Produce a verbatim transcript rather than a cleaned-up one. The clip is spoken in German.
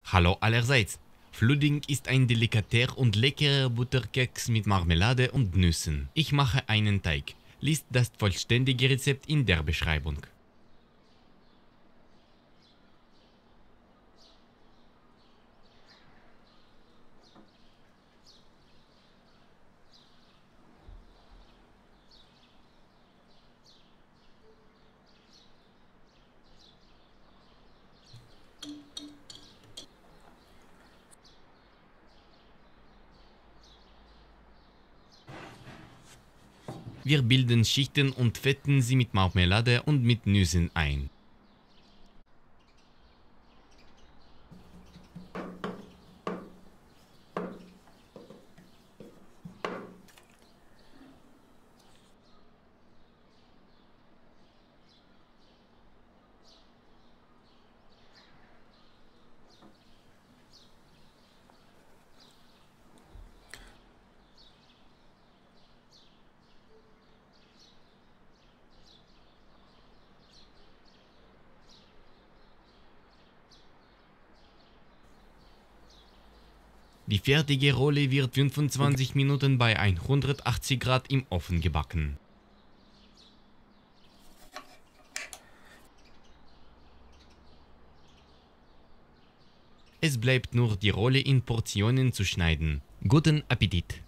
Hallo allerseits. Flooding ist ein Delikatesse und leckerer Butterkeks mit Marmelade und Nüssen. Ich mache einen Teig. Liest das vollständige Rezept in der Beschreibung. Wir bilden Schichten und fetten sie mit Marmelade und mit Nüssen ein. Die fertige Rolle wird fünfundzwanzig Minuten bei hundertachtzig Grad im Ofen gebacken. Es bleibt nur die Rolle in Portionen zu schneiden. Guten Appetit!